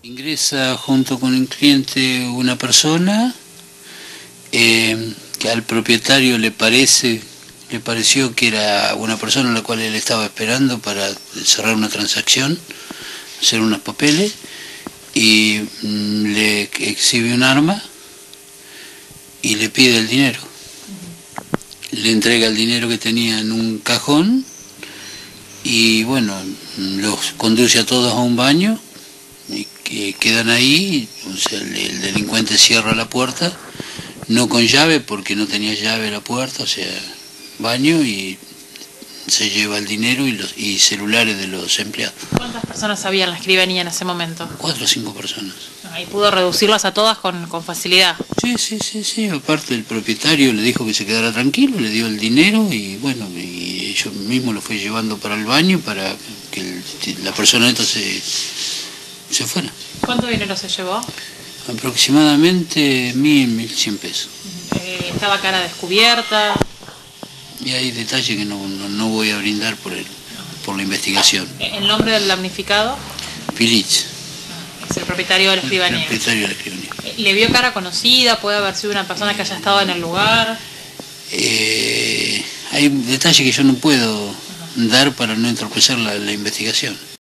Ingresa junto con un cliente una persona que al propietario le pareció que era una persona a la cual él estaba esperando para cerrar una transacción, hacer unos papeles, y le exhibe un arma y le pide el dinero. Le entrega el dinero que tenía en un cajón y bueno, los conduce a todos a un baño y que quedan ahí. O sea, el delincuente cierra la puerta, no con llave porque no tenía llave la puerta, o sea, baño, y se lleva el dinero y celulares de los empleados. ¿Cuántas personas había en la escribanía en ese momento? 4 o 5 personas. ¿Y pudo reducirlas a todas con facilidad? Sí, aparte el propietario le dijo que se quedara tranquilo, le dio el dinero y bueno, y ellos mismos lo fue llevando para el baño para que la persona esta se fuera. ¿Cuánto dinero se llevó? Aproximadamente 1.100 pesos. ¿Estaba cara descubierta? Y hay detalles que no voy a brindar por la investigación. ¿El nombre del damnificado? Pilich. Es el propietario de la escribanía. El propietario de la escribanía. ¿Le vio cara conocida? ¿Puede haber sido una persona que haya estado en el lugar? Hay detalles que yo no puedo dar para no entorpecer la investigación.